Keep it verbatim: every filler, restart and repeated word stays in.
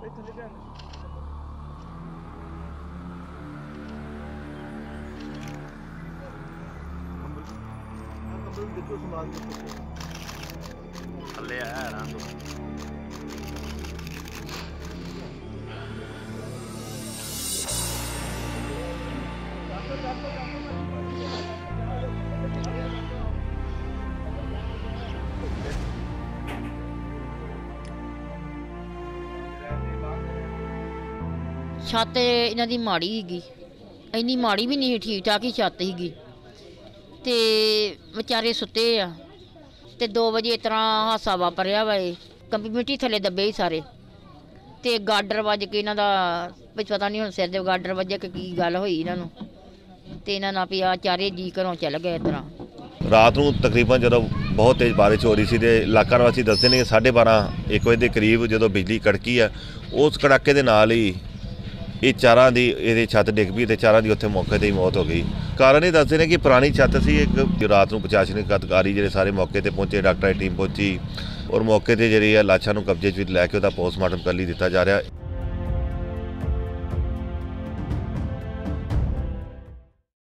ਥੱਲੇ ਆਇਆ ਨਾ ਛੱਤ ਇਹਨਾਂ ਦੀ ਮਾੜੀ ਸੀਗੀ, ਇੰਨੀ ਮਾੜੀ ਵੀ ਨਹੀਂ, ਠੀਕ ਠਾਕ ਹੀ ਛੱਤ ਸੀਗੀ ਤੇ ਵਿਚਾਰੇ ਸੁੱਤੇ ਆ ਤੇ ਦੋ ਵਜੇ ਇਸ ਤਰ੍ਹਾਂ ਹਾਸਾ ਵਾਪਰਿਆ ਵਾ। ਕੰਪੀ ਮਿੱਟੀ ਥੱਲੇ ਦੱਬੇ ਹੀ ਸਾਰੇ ਤੇ ਗਾਡਰ ਵੱਜ ਕੇ ਇਹਨਾਂ ਦਾ ਵਿੱਚ ਪਤਾ ਨਹੀਂ ਹੁਣ ਸਿਰ ਦੇ ਗਾਡਰ ਵੱਜੇ ਕਿ ਕੀ ਗੱਲ ਹੋਈ ਇਹਨਾਂ ਨੂੰ ਤੇ ਇਹਨਾਂ ਨਾਲ ਵੀ ਆ ਚਾਰੇ ਜੀ ਘਰੋਂ ਚੱਲ ਗਏ। ਇਸ ਤਰ੍ਹਾਂ ਰਾਤ ਨੂੰ ਤਕਰੀਬਨ ਜਦੋਂ ਬਹੁਤ ਤੇਜ਼ ਬਾਰਿਸ਼ ਹੋ ਰਹੀ ਸੀ ਤੇ ਇਲਾਕਾ ਨਿਵਾਸੀ ਦੱਸਦੇ ਨੇ ਕਿ ਸਾਢੇ ਬਾਰਾਂ ਇੱਕ ਵਜੇ ਦੇ ਕਰੀਬ ਜਦੋਂ ਬਿਜਲੀ ਕੜਕੀ ਆ, ਉਸ ਕੜਾਕੇ ਦੇ ਨਾਲ ਹੀ ਇਹ ਚਾਰਾਂ ਦੀ ਇਹਦੀ ਛੱਤ ਡਿੱਗ ਪਈ ਤੇ ਚਾਰਾਂ ਦੀ ਉੱਥੇ ਮੌਕੇ 'ਤੇ ਹੀ ਮੌਤ ਹੋ ਗਈ। ਕਾਰਨ ਇਹ ਦੱਸਦੇ ਨੇ ਕਿ ਪੁਰਾਣੀ ਛੱਤ ਸੀ। ਇੱਕ ਰਾਤ ਨੂੰ ਪ੍ਰਸ਼ਾਸਨਿਕ ਅਧਿਕਾਰੀ ਜਿਹੜੇ ਸਾਰੇ ਮੌਕੇ 'ਤੇ ਪਹੁੰਚੇ, ਡਾਕਟਰਾਂ ਦੀ ਟੀਮ ਪਹੁੰਚੀ ਔਰ ਮੌਕੇ 'ਤੇ ਜਿਹੜੀ ਆ ਲਾਸ਼ਾਂ ਨੂੰ ਕਬਜ਼ੇ 'ਚ ਲੈ ਕੇ ਉਹਦਾ ਪੋਸਟਮਾਰਟਮ ਕਰ ਲਈ ਦਿੱਤਾ ਜਾ ਰਿਹਾ।